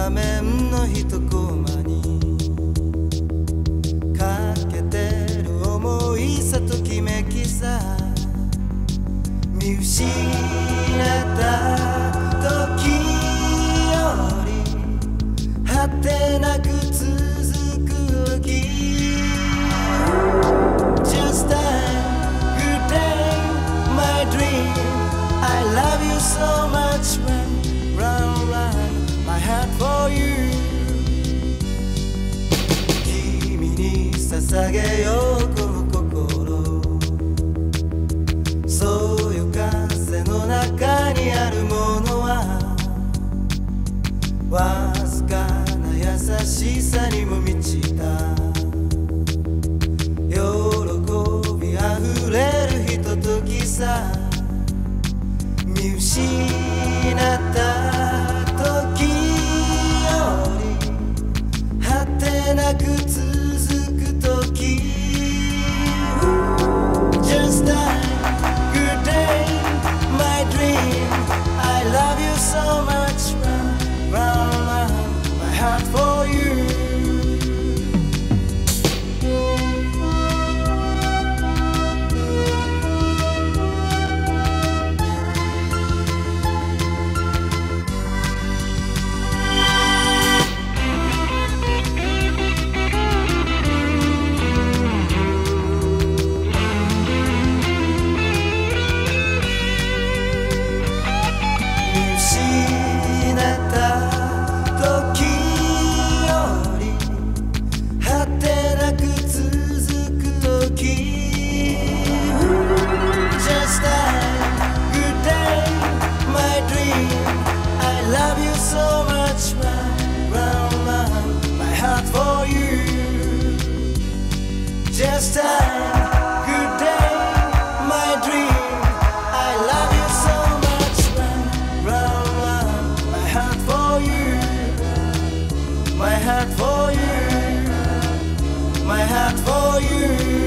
場面の一コマにかけてる思いさときめきさ見失った時より果てなく続く時 Just a good day, my dream I love you so much when run, run my heart for you 君に捧げようこの心そよ風の中にあるものはわずかな優しさにも満ちた喜びあふれるひとときさ見失った時より果てなく続く時 Just a good day, my dream I love you so much run, run my heart for you Just a good day, my dream I love you so much run, run my heart for you My heart for you My heart for you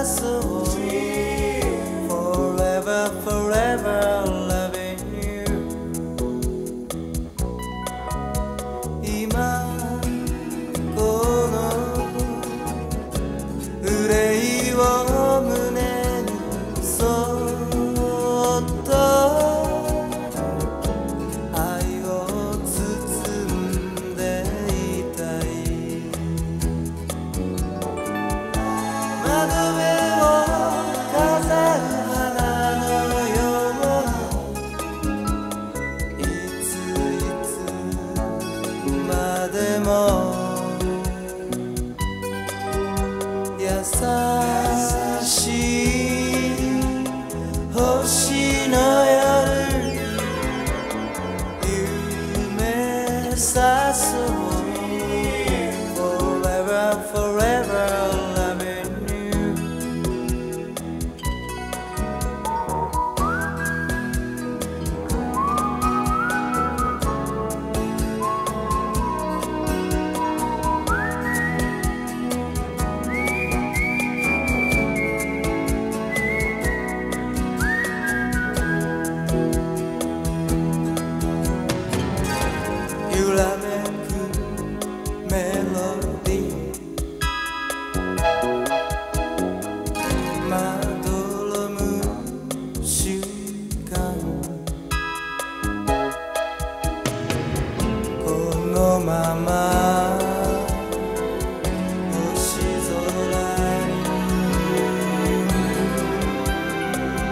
Forever, forever loving you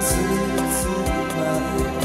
包まれ